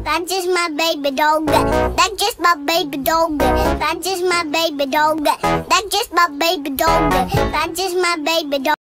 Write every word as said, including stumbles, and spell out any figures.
That's just my baby dog. That's just my baby dog. That's just my baby dog. That's just my baby dog. That's just my baby dog.